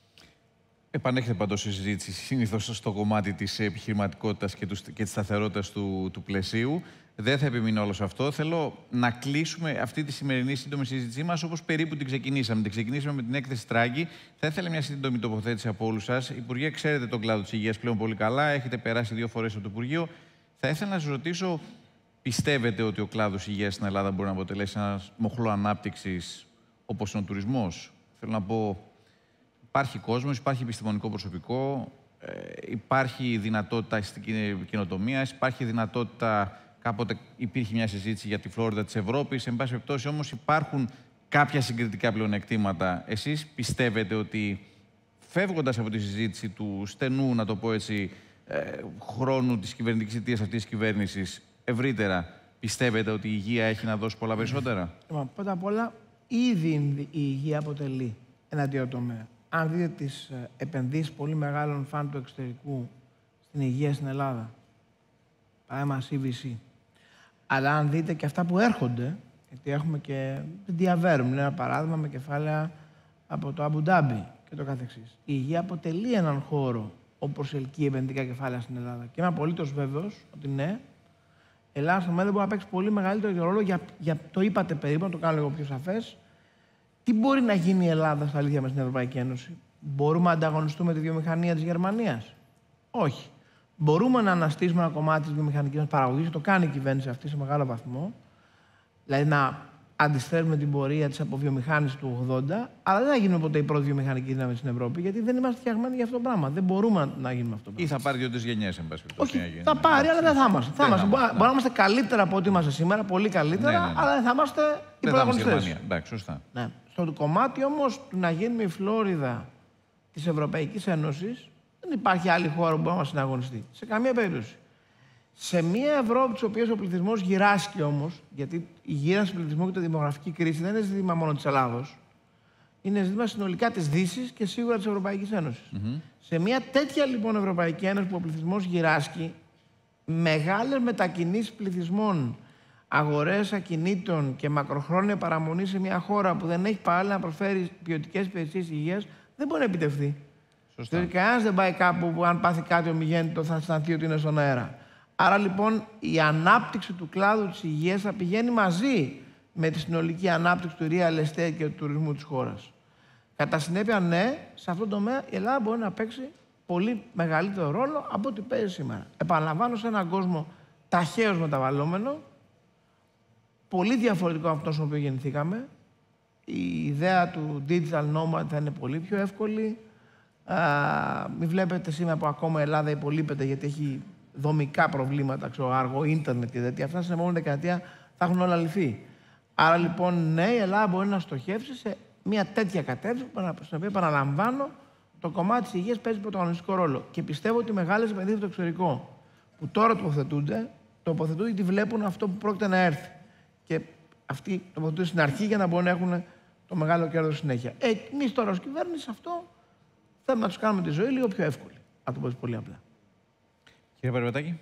Επανέρχεται πάντως η συζήτηση συνήθως στο κομμάτι της επιχειρηματικότητας και, του, και της σταθερότητας του, του πλαισίου. Δεν θα επιμείνω όλο σε αυτό. Θέλω να κλείσουμε αυτή τη σημερινή σύντομη συζήτησή μας όπως περίπου την ξεκινήσαμε. Την ξεκινήσαμε με την έκθεση Τράγκη. Θα ήθελα μια σύντομη τοποθέτηση από όλους σας. Υπουργέ, ξέρετε τον κλάδο της υγείας πλέον πολύ καλά. Έχετε περάσει δύο φορές από το Υπουργείο. Θα ήθελα να σας ρωτήσω, πιστεύετε ότι ο κλάδος υγείας στην Ελλάδα μπορεί να αποτελέσει ένα μοχλό ανάπτυξης όπως είναι ο τουρισμός? Θέλω να πω, υπάρχει κόσμος, υπάρχει επιστημονικό προσωπικό, ε, υπάρχει δυνατότητα στην καινοτομία, υπάρχει δυνατότητα. Κάποτε υπήρχε μια συζήτηση για τη Φλόριντα της Ευρώπης. Εν πάση περιπτώσει, όμως, υπάρχουν κάποια συγκριτικά πλεονεκτήματα. Εσείς πιστεύετε ότι, φεύγοντας από τη συζήτηση του στενού, να το πω έτσι, ε, χρόνου της κυβερνητικής θητείας αυτής της κυβέρνησης, ευρύτερα, πιστεύετε ότι η υγεία έχει να δώσει πολλά περισσότερα? Πρώτα απ' όλα, ήδη η υγεία αποτελεί ένα αντίο τομέα. Αν δείτε τις επενδύσεις πολύ μεγάλων φαν του εξωτερικού στην υγεία στην Ελλάδα, παράδειγμα σι βι σι, αλλά αν δείτε και αυτά που έρχονται, γιατί έχουμε και διαβέρουμε, ένα παράδειγμα με κεφάλαια από το Αμπου Ντάμπι και το καθεξής. Η υγεία αποτελεί έναν χώρο όπου προσελκύει επενδυτικά κεφάλαια στην Ελλάδα. Και είμαι απολύτως βέβαιος ότι ναι, η Ελλάδα στο μέλλον μπορεί να παίξει πολύ μεγαλύτερο ρόλο. Για, για, το είπατε περίπου, να το κάνω λίγο πιο σαφές. Τι μπορεί να γίνει η Ελλάδα στα αλήθεια μας στην Ευρωπαϊκή Ένωση? Μπορούμε να ανταγωνιστούμε τη βιομηχανία της Γερμανίας? Όχι. Μπορούμε να αναστήσουμε ένα κομμάτι της βιομηχανικής μας παραγωγής, το κάνει η κυβέρνηση αυτή σε μεγάλο βαθμό, δηλαδή να αντιστρέφουμε την πορεία της αποβιομηχάνησης του ογδόντα, αλλά δεν θα γίνουμε ποτέ η πρώτη βιομηχανική δύναμη στην Ευρώπη, γιατί δεν είμαστε φτιαγμένοι για αυτό το πράγμα. Δεν μπορούμε να γίνουμε αυτό το πράγμα. Ή θα πάρει δύο-τρεις γενιές, εν πάση περιπτώσει. Όχι, θα πάρει, αλλά δεν θα είμαστε. Θα είμαστε. Μπορεί να είμαστε καλύτερα από ό,τι είμαστε σήμερα, πολύ καλύτερα, ναι, ναι, ναι. αλλά δεν θα είμαστε οι πρωταγωνιστές. Εντάξει, σωστά. Ναι. Στο κομμάτι όμως του να γίνουμε η Φλόριδα της Ευρωπαϊκής Ένωσης, δεν υπάρχει άλλη χώρα που μπορεί να μας συναγωνιστεί. Σε καμία περίπτωση. Σε μια Ευρώπη της οποίας ο πληθυσμός γυράσκει όμως, γιατί η γύρανση του πληθυσμού και τη δημογραφική κρίση δεν είναι ζήτημα μόνο της Ελλάδος, είναι ζήτημα συνολικά της Δύσης και σίγουρα της Ευρωπαϊκής Ένωσης. Mm-hmm. Σε μια τέτοια λοιπόν Ευρωπαϊκή Ένωση που ο πληθυσμός γυράσκει, μεγάλες μετακινήσεις πληθυσμών, αγορές ακινήτων και μακροχρόνια παραμονή σε μια χώρα που δεν έχει παράλληλα να προσφέρει ποιοτικές υπηρεσίες υγείας, δεν μπορεί να επιτευχθεί. Διότι κανένας δεν πάει κάπου που αν πάθει κάτι ομιγέννητο θα αισθανθεί ότι είναι στον αέρα. Άρα λοιπόν η ανάπτυξη του κλάδου της υγείας θα πηγαίνει μαζί με τη συνολική ανάπτυξη του real estate και του τουρισμού της χώρας. Κατά συνέπεια, ναι, σε αυτό το τομέα η Ελλάδα μπορεί να παίξει πολύ μεγαλύτερο ρόλο από ό,τι παίζει σήμερα. Επαναλαμβάνω, σε έναν κόσμο ταχαίως μεταβαλλόμενο, πολύ διαφορετικό από αυτό στον οποίο γεννηθήκαμε, η ιδέα του digital nomad θα είναι πολύ πιο εύκολη. Α, μην βλέπετε σήμερα που ακόμα η Ελλάδα υπολείπεται γιατί έχει δομικά προβλήματα, ξέρω, αργό ίντερνετ και τέτοια. Αυτά στην επόμενη δεκαετία θα έχουν όλα λυθεί. Άρα λοιπόν, ναι, η Ελλάδα μπορεί να στοχεύσει σε μια τέτοια κατεύθυνση, στην οποία, παραλαμβάνω, το κομμάτι της υγείας παίζει πρωταγωνιστικό ρόλο. Και πιστεύω ότι οι μεγάλες επενδύσεις στο εξωτερικό που τώρα τοποθετούνται, τοποθετούνται γιατί βλέπουν αυτό που πρόκειται να έρθει. Και αυτοί τοποθετούνται στην αρχή για να μπορούν να έχουν το μεγάλο κέρδος συνέχεια. Ε, εμείς τώρα ως κυβέρνηση αυτό θέλουμε να τους κάνουμε τη ζωή λίγο πιο εύκολη. Να το πω πολύ απλά. Κύριε Παρβατάκη.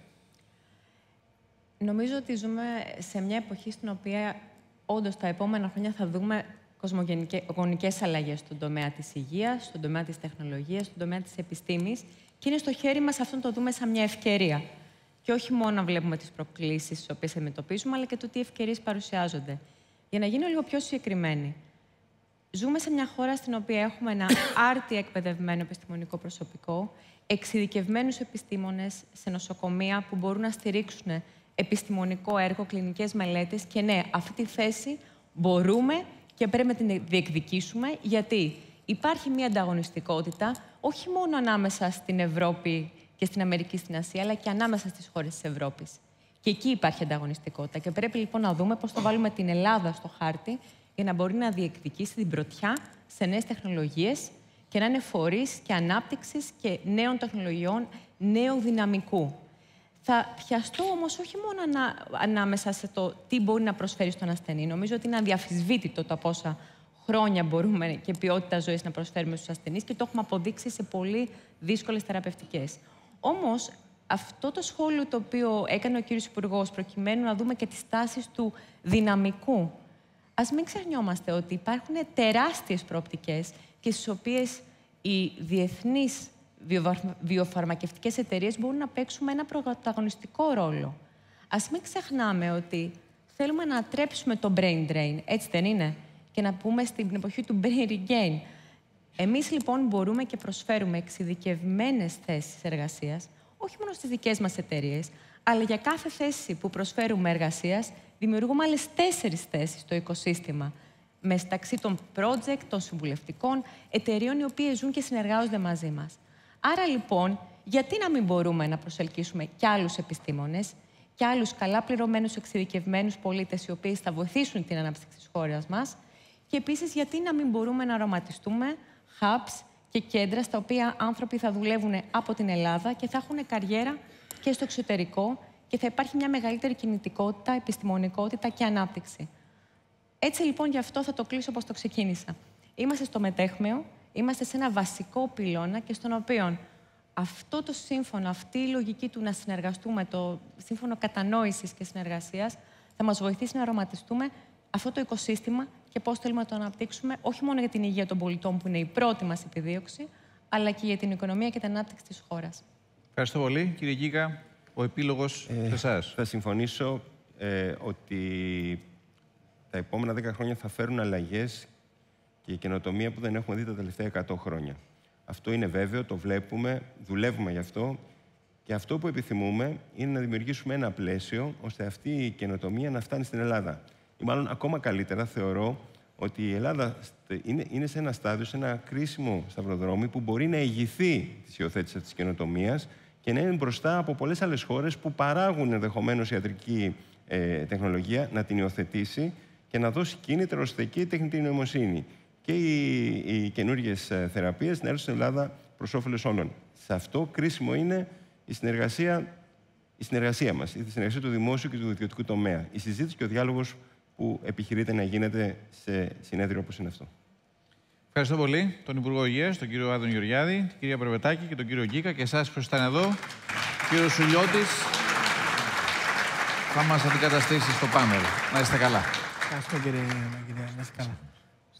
Νομίζω ότι ζούμε σε μια εποχή στην οποία όντως τα επόμενα χρόνια θα δούμε κοσμογονικές αλλαγές στον τομέα της υγείας, στον τομέα της τεχνολογίας, στον τομέα της επιστήμης και είναι στο χέρι μας αυτό να το δούμε σαν μια ευκαιρία. Και όχι μόνο να βλέπουμε τις προκλήσεις τις οποίες αντιμετωπίζουμε, αλλά και το τι ευκαιρίες παρουσιάζονται. Για να γίνω λίγο πιο συγκεκριμένη, ζούμε σε μια χώρα στην οποία έχουμε ένα άρτια εκπαιδευμένο επιστημονικό προσωπικό, εξειδικευμένους επιστήμονες σε νοσοκομεία που μπορούν να στηρίξουν επιστημονικό έργο, κλινικές μελέτες και ναι, αυτή τη θέση μπορούμε και πρέπει να την διεκδικήσουμε, γιατί υπάρχει μια ανταγωνιστικότητα όχι μόνο ανάμεσα στην Ευρώπη και στην Αμερική, στην Ασία, αλλά και ανάμεσα στις χώρες της Ευρώπης. Και εκεί υπάρχει ανταγωνιστικότητα. Και πρέπει λοιπόν να δούμε πώς θα βάλουμε την Ελλάδα στο χάρτη για να μπορεί να διεκδικήσει την πρωτιά σε νέες τεχνολογίες και να είναι φορείς και ανάπτυξης και νέων τεχνολογιών, νέου δυναμικού. Θα πιαστώ όμως όχι μόνο ανα, ανάμεσα σε το τι μπορεί να προσφέρει στον ασθενή. Νομίζω ότι είναι αδιαφυσβήτητο το πόσα χρόνια μπορούμε και ποιότητα ζωής να προσφέρουμε στους ασθενείς και το έχουμε αποδείξει σε πολύ δύσκολες θεραπευτικές. Όμως, αυτό το σχόλιο το οποίο έκανε ο κύριος Υπουργός, προκειμένου να δούμε και τις τάσεις του δυναμικού, ας μην ξεχνιόμαστε ότι υπάρχουν τεράστιες προοπτικές και στις οποίες οι διεθνείς βιοφαρμακευτικές εταιρείες μπορούν να παίξουν ένα πρωταγωνιστικό ρόλο. Ας μην ξεχνάμε ότι θέλουμε να τρέψουμε το brain drain, έτσι δεν είναι, και να πούμε στην εποχή του brain regain. Εμείς λοιπόν μπορούμε και προσφέρουμε εξειδικευμένες θέσεις εργασίας, όχι μόνο στις δικές μας εταιρείες, αλλά για κάθε θέση που προσφέρουμε εργασίας, δημιουργούμε άλλες τέσσερις θέσεις στο οικοσύστημα, μεταξύ των project, των συμβουλευτικών, εταιρείων οι οποίες ζουν και συνεργάζονται μαζί μας. Άρα λοιπόν, γιατί να μην μπορούμε να προσελκύσουμε κι άλλους επιστήμονες, κι άλλους καλά πληρωμένους, εξειδικευμένους πολίτες, οι οποίοι θα βοηθήσουν την ανάπτυξη της χώρας μας, και επίσης γιατί να μην μπορούμε να οραματιστούμε hubs και κέντρα στα οποία άνθρωποι θα δουλεύουν από την Ελλάδα και θα έχουν καριέρα και στο εξωτερικό και θα υπάρχει μια μεγαλύτερη κινητικότητα, επιστημονικότητα και ανάπτυξη. Έτσι λοιπόν γι' αυτό θα το κλείσω όπως το ξεκίνησα. Είμαστε στο μετέχμιο, είμαστε σε ένα βασικό πυλώνα και στον οποίο αυτό το σύμφωνο, αυτή η λογική του να συνεργαστούμε, το σύμφωνο κατανόησης και συνεργασίας, θα μας βοηθήσει να οραματιστούμε αυτό το οικοσύστημα και πώς θέλουμε να το αναπτύξουμε, όχι μόνο για την υγεία των πολιτών, που είναι η πρώτη μας επιδίωξη, αλλά και για την οικονομία και την ανάπτυξη της χώρας. Ευχαριστώ πολύ. Κύριε Γκίκα, ο επίλογος ε, σε εσάς. Θα συμφωνήσω ε, ότι τα επόμενα δέκα χρόνια θα φέρουν αλλαγές και η καινοτομία που δεν έχουμε δει τα τελευταία εκατό χρόνια. Αυτό είναι βέβαιο, το βλέπουμε, δουλεύουμε γι' αυτό και αυτό που επιθυμούμε είναι να δημιουργήσουμε ένα πλαίσιο ώστε αυτή η καινοτομία να φτάνει στην Ελλάδα. Ή μάλλον ακόμα καλύτερα θεωρώ ότι η Ελλάδα είναι, είναι σε ένα στάδιο, σε ένα κρίσιμο σταυροδρόμι που μπορεί να ηγηθεί της υιοθέτησης αυτής της καινοτομίας και να είναι μπροστά από πολλές άλλες χώρες που παράγουν ενδεχομένως ιατρική ε, τεχνολογία, να την υιοθετήσει και να δώσει κίνητρο ώστε και η τεχνητή νοημοσύνη και οι, οι καινούργιες θεραπείες να έρθουν στην Ελλάδα προς όφελος όλων. Σε αυτό κρίσιμο είναι η συνεργασία, η συνεργασία μας, η συνεργασία του δημόσιου και του ιδιωτικού τομέα. Η συζήτηση και ο διάλογος που επιχειρείται να γίνεται σε συνέδριο όπως είναι αυτό. Ευχαριστώ πολύ τον Υπουργό Υγείας, τον κύριο Άδωνη Γεωργιάδη, την κυρία Παρβατάκη και τον κύριο Γκίκα και εσάς που ήσασταν εδώ. Ο κύριος Σουλιώτης θα μας αντικαταστήσει στο πάνελ. Να είστε καλά. Ευχαριστώ κύριε. Να είστε καλά.